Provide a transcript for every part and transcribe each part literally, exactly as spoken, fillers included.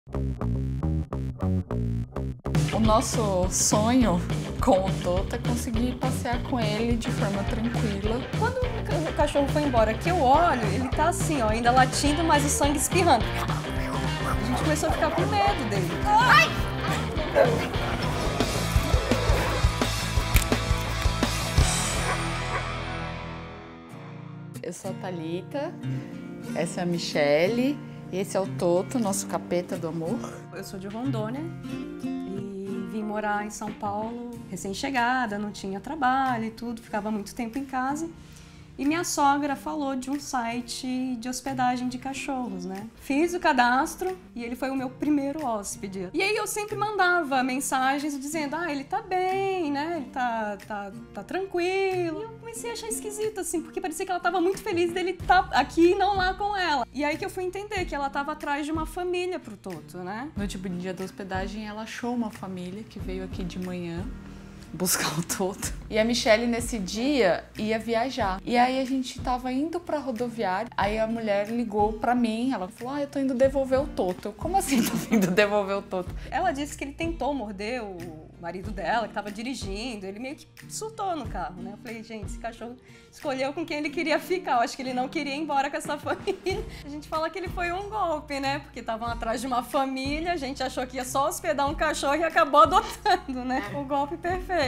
O nosso sonho com o Toto é conseguir passear com ele de forma tranquila. Quando o cachorro foi embora, que eu olho, ele tá assim, ó, ainda latindo, mas o sangue espirrando. A gente começou a ficar com medo dele. Ai! Eu sou a Thalita, essa é a Michele e esse é o Toto, nosso capeta do amor. Eu sou de Rondônia e vim morar em São Paulo recém-chegada, não tinha trabalho e tudo, ficava muito tempo em casa. E minha sogra falou de um site de hospedagem de cachorros, né? Fiz o cadastro e ele foi o meu primeiro hóspede. E aí eu sempre mandava mensagens dizendo, ah, ele tá bem, né? Ele tá, tá, tá tranquilo. E eu comecei a achar esquisito, assim, porque parecia que ela tava muito feliz dele estar aqui e não lá com ela. E aí que eu fui entender que ela tava atrás de uma família pro Toto, né? No tipo de dia da hospedagem, ela achou uma família que veio aqui de manhã buscar o Toto. E a Michele, nesse dia, ia viajar. E aí a gente tava indo pra rodoviária, aí a mulher ligou pra mim, ela falou, ah, eu tô indo devolver o Toto. Eu, como assim tô indo devolver o Toto? Ela disse que ele tentou morder o marido dela, que tava dirigindo, ele meio que surtou no carro, né? Eu falei, gente, esse cachorro escolheu com quem ele queria ficar, eu acho que ele não queria ir embora com essa família. A gente fala que ele foi um golpe, né? Porque estavam atrás de uma família, a gente achou que ia só hospedar um cachorro e acabou adotando, né? O golpe perfeito.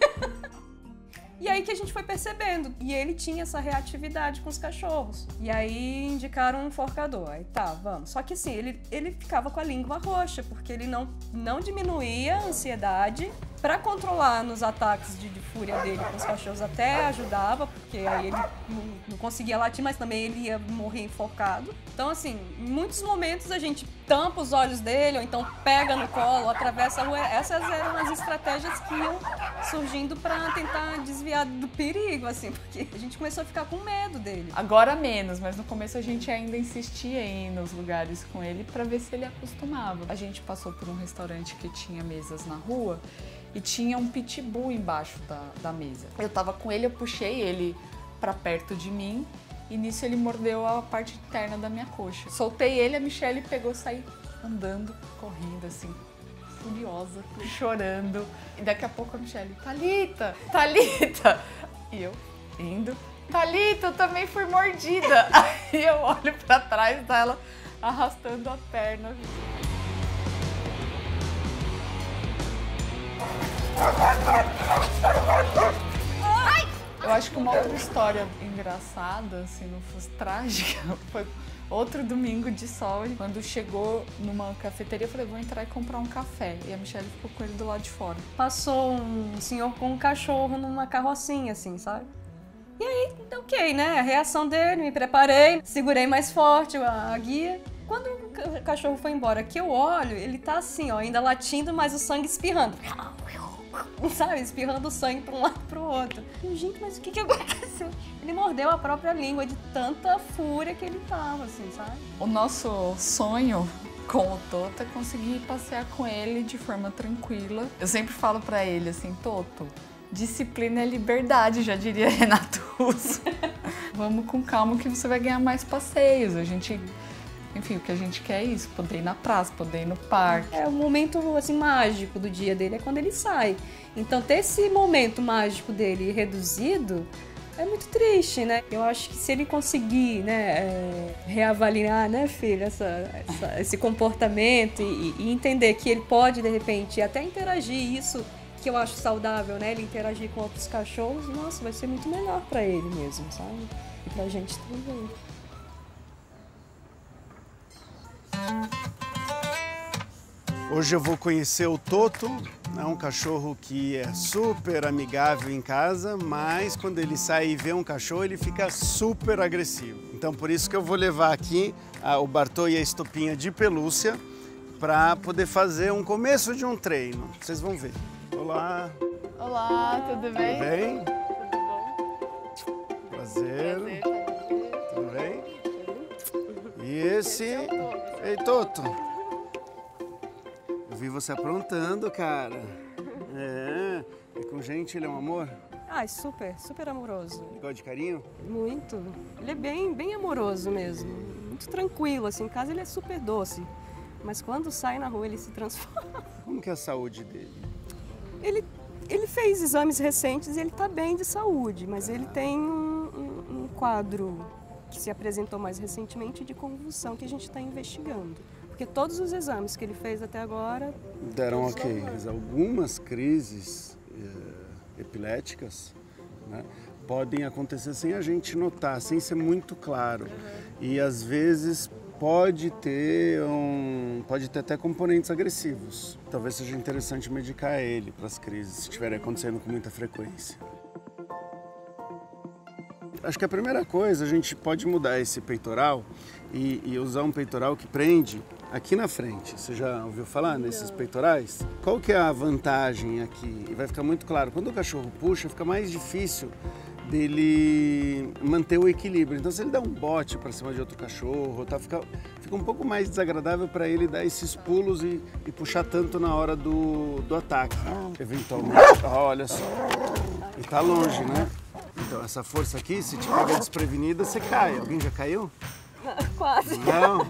E aí que a gente foi percebendo, e ele tinha essa reatividade com os cachorros. E aí indicaram um enforcador, aí tá, vamos. Só que assim, ele, ele ficava com a língua roxa, porque ele não, não diminuía a ansiedade. Pra controlar nos ataques de, de fúria dele com os cachorros até ajudava, porque aí ele não, não conseguia latir, mas também ele ia morrer enforcado. Então assim, em muitos momentos a gente tampa os olhos dele, ou então pega no colo, atravessa a rua. Essas eram as estratégias que iam surgindo pra tentar desviar do perigo, assim, porque a gente começou a ficar com medo dele. Agora menos, mas no começo a gente ainda insistia em ir nos lugares com ele pra ver se ele acostumava. A gente passou por um restaurante que tinha mesas na rua e tinha um pitbull embaixo da, da mesa. Eu tava com ele, eu puxei ele pra perto de mim e nisso ele mordeu a parte interna da minha coxa. Soltei ele, a Michele pegou, saí andando, correndo assim, furiosa, chorando. E daqui a pouco a Michele, Thalita, Thalita! E eu indo, Thalita, eu também fui mordida. Aí eu olho pra trás dela, arrastando a perna. Eu acho que uma outra história engraçada, assim, não fosse trágica, foi outro domingo de sol, quando chegou numa cafeteria, eu falei, vou entrar e comprar um café. E a Michele ficou com ele do lado de fora. Passou um senhor com um cachorro numa carrocinha, assim, sabe? E aí, ok, né? A reação dele, me preparei, segurei mais forte a guia. Quando o cachorro foi embora, que eu olho, ele tá assim, ó, ainda latindo, mas o sangue espirrando. Sabe, espirrando sangue para um lado e para o outro. E, gente, mas o que que aconteceu? Ele mordeu a própria língua de tanta fúria que ele tava, assim, sabe? O nosso sonho com o Toto é conseguir passear com ele de forma tranquila. Eu sempre falo pra ele assim, Toto, disciplina é liberdade, já diria Renato Russo. Vamos com calma que você vai ganhar mais passeios. A gente... Enfim, o que a gente quer é isso, poder ir na praça, poder ir no parque. É o momento, assim, mágico do dia dele é quando ele sai. Então, ter esse momento mágico dele reduzido é muito triste, né? Eu acho que se ele conseguir, né, é, reavaliar, né, filho, essa, essa, esse comportamento e, e entender que ele pode, de repente, até interagir, isso que eu acho saudável, né, ele interagir com outros cachorros, nossa, vai ser muito melhor pra ele mesmo, sabe? E pra gente também. Hoje eu vou conhecer o Toto, é um cachorro que é super amigável em casa, mas quando ele sai e vê um cachorro, ele fica super agressivo. Então por isso que eu vou levar aqui a, o Bartô e a Estopinha de pelúcia para poder fazer um começo de um treino. Vocês vão ver. Olá! Olá, tudo bem? Tudo bem? Tudo bom? Prazer. Prazer. Tudo bem? E esse... Ei, Toto! Eu vi você aprontando, cara. É, e com gente ele é um amor? Ah, super, super amoroso. Ele gosta de carinho? Muito. Ele é bem, bem amoroso mesmo. Muito tranquilo, assim. Em casa ele é super doce. mas quando sai na rua ele se transforma. Como que é a saúde dele? Ele, ele fez exames recentes e ele está bem de saúde, mas ele tem um, um, um quadro que se apresentou mais recentemente de convulsão que a gente está investigando. Porque todos os exames que ele fez até agora... Deram ok, mas algumas crises eh, epiléticas, né, podem acontecer sem a gente notar, sem ser muito claro. Uhum. E às vezes pode ter, um, pode ter até componentes agressivos. Talvez seja interessante medicar ele para as crises, se estiverem acontecendo com muita frequência. Acho que a primeira coisa, a gente pode mudar esse peitoral e, e usar um peitoral que prende aqui na frente. Você já ouviu falar nesses peitorais? Qual que é a vantagem aqui? E vai ficar muito claro, quando o cachorro puxa, fica mais difícil dele manter o equilíbrio. Então, se ele dá um bote para cima de outro cachorro, tá, fica, fica um pouco mais desagradável para ele dar esses pulos e, e puxar tanto na hora do, do ataque. Eventualmente, olha só, e tá longe, né? Então, essa força aqui, se te pega desprevenida, você cai. Alguém já caiu? Quase. Não.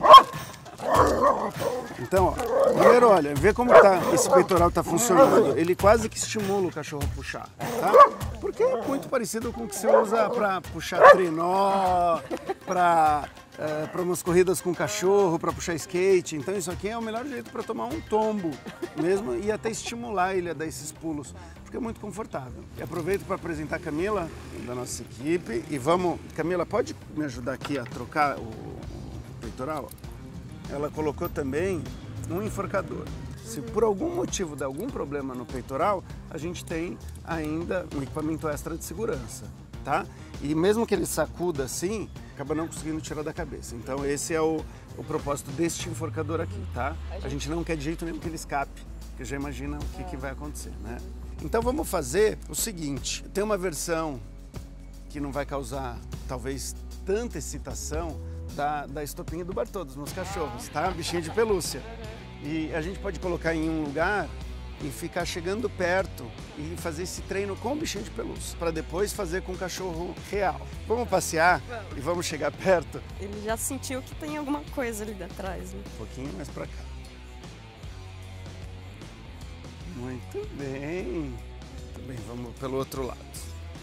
Então, ó, primeiro, olha, vê como tá, esse peitoral está funcionando. Ele quase que estimula o cachorro a puxar, tá? Porque é muito parecido com o que você usa para puxar trenó, para é, para umas corridas com cachorro, para puxar skate. Então, isso aqui é o melhor jeito para tomar um tombo mesmo e até estimular ele a dar esses pulos, porque é muito confortável. E aproveito para apresentar a Camila, da nossa equipe, e vamos... Camila, pode me ajudar aqui a trocar o, o peitoral? Ela colocou também um enforcador. Se por algum motivo der algum problema no peitoral, a gente tem ainda um equipamento extra de segurança, tá? E mesmo que ele sacuda assim, acaba não conseguindo tirar da cabeça. Então esse é o, o propósito deste enforcador aqui, tá? A gente não quer de jeito nenhum que ele escape, porque já imagina o que, que vai acontecer, né? Então vamos fazer o seguinte, tem uma versão que não vai causar talvez tanta excitação, Da, da estopinha do Bartô, dos meus cachorros, tá? Bichinha de pelúcia. E a gente pode colocar em um lugar e ficar chegando perto e fazer esse treino com o bichinho de pelúcia, para depois fazer com o cachorro real. Vamos passear vamos. e vamos chegar perto? Ele já sentiu que tem alguma coisa ali atrás, né? Um pouquinho mais para cá. Muito bem. Muito bem, vamos pelo outro lado.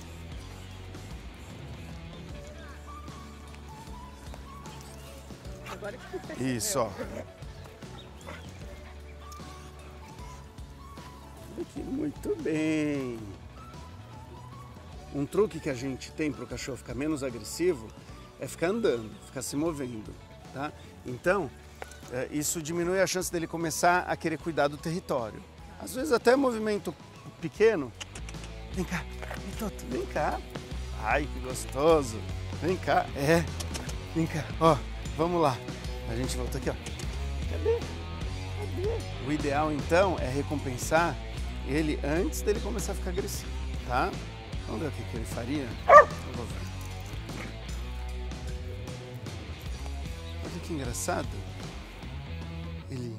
Isso, ó. Aqui, muito bem. Um truque que a gente tem para o cachorro ficar menos agressivo é ficar andando, ficar se movendo, tá? Então, isso diminui a chance dele começar a querer cuidar do território. Às vezes até movimento pequeno. Vem cá, vem, Toto, vem cá. Ai, que gostoso. Vem cá, é. Vem cá, ó. Vamos lá, a gente volta aqui, ó. Cadê? Cadê? O ideal, então, é recompensar ele antes dele começar a ficar agressivo, tá? Vamos ver o que, que ele faria? Eu vou ver. Olha que engraçado. Ele...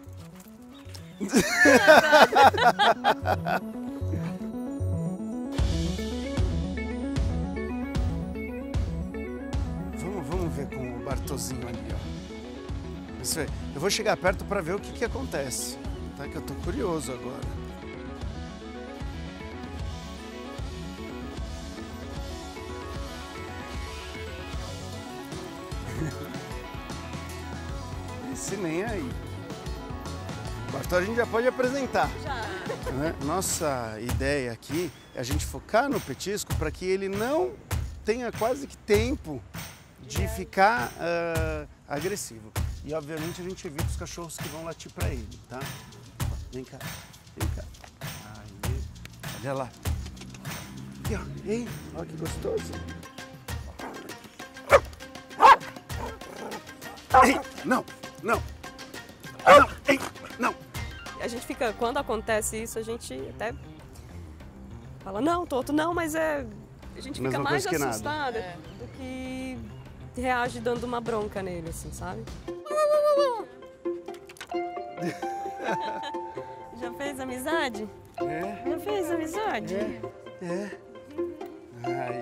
Vamos ver com o Bartozinho ali, ó. Isso aí. Eu vou chegar perto para ver o que que acontece, tá? Que eu tô curioso agora. Esse nem aí. O Bartô a gente já pode apresentar. Já. Né? Nossa ideia aqui é a gente focar no petisco para que ele não tenha quase que tempo de ficar uh, agressivo. E, obviamente, a gente evita os cachorros que vão latir para ele, tá? Vem cá, vem cá. Aí, olha lá. Aqui, ó. Ei, olha que gostoso. Ei, não, não. Não, ei, não. A gente fica, quando acontece isso, a gente até fala, não, Toto, não, mas é... A gente fica Mesma mais coisa que assustada É. do que reage dando uma bronca nele, assim, sabe? Já fez amizade? É? Já fez amizade? É? É. Aí.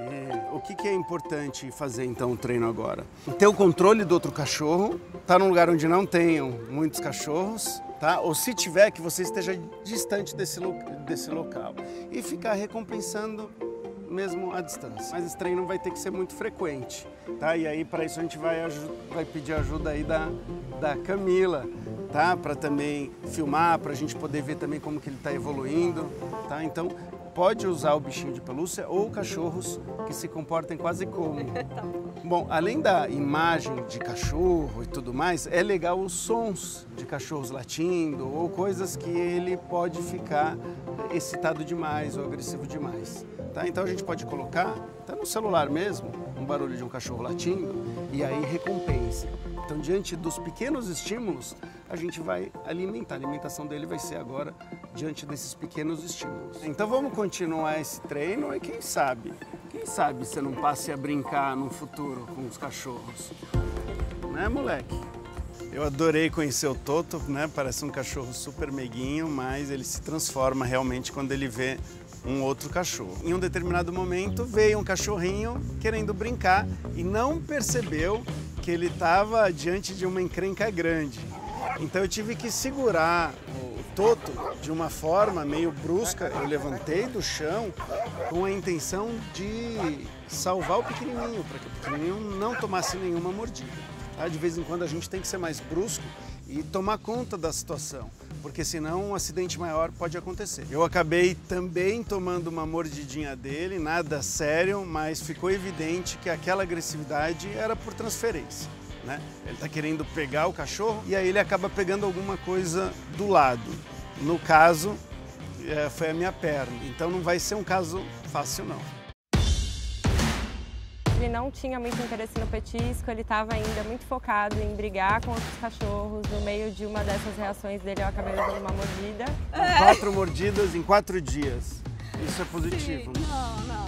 o que, que é importante fazer então o treino agora? Ter o controle do outro cachorro, tá num lugar onde não tenham muitos cachorros, tá? Ou se tiver, que você esteja distante desse, lo desse local. E ficar recompensando mesmo à distância. Mas esse treino vai ter que ser muito frequente, tá? E aí para isso a gente vai, vai pedir ajuda aí da, da Camila, tá? Para também filmar, para a gente poder ver também como que ele está evoluindo, tá? Então pode usar o bichinho de pelúcia ou cachorros que se comportem quase como. Bom, além da imagem de cachorro e tudo mais, é legal os sons de cachorros latindo ou coisas que ele pode ficar excitado demais ou agressivo demais. Tá? Então a gente pode colocar, até no celular mesmo, um barulho de um cachorro latindo e aí recompensa. Então, diante dos pequenos estímulos, a gente vai alimentar. A alimentação dele vai ser agora diante desses pequenos estímulos. Então vamos continuar esse treino e quem sabe, quem sabe você não passe a brincar no futuro com os cachorros. Né, moleque? Eu adorei conhecer o Toto, né? Parece um cachorro super meiguinho, mas ele se transforma realmente quando ele vê um outro cachorro. Em um determinado momento veio um cachorrinho querendo brincar e não percebeu que ele estava diante de uma encrenca grande. Então eu tive que segurar o Toto de uma forma meio brusca. Eu levantei do chão com a intenção de salvar o pequenininho, para que o pequenininho não tomasse nenhuma mordida. Tá? De vez em quando a gente tem que ser mais brusco e tomar conta da situação, porque senão um acidente maior pode acontecer. Eu acabei também tomando uma mordidinha dele, nada sério, mas ficou evidente que aquela agressividade era por transferência, né? Ele está querendo pegar o cachorro e aí ele acaba pegando alguma coisa do lado. No caso, é, foi a minha perna, então não vai ser um caso fácil não. Ele não tinha muito interesse no petisco, ele estava ainda muito focado em brigar com outros cachorros. No meio de uma dessas reações dele, eu acabei dando uma mordida. É. Quatro mordidas em quatro dias. Isso é positivo. Sim. Não, não.